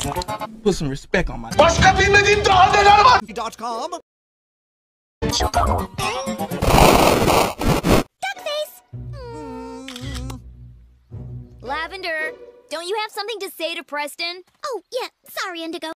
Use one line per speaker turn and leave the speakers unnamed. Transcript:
Put some respect on my name.
Baska bilmedigim daha neler var?
Dot Com.
Duckface! Lavender, don't you have something to say to Preston? Oh, yeah. Sorry, Indigo.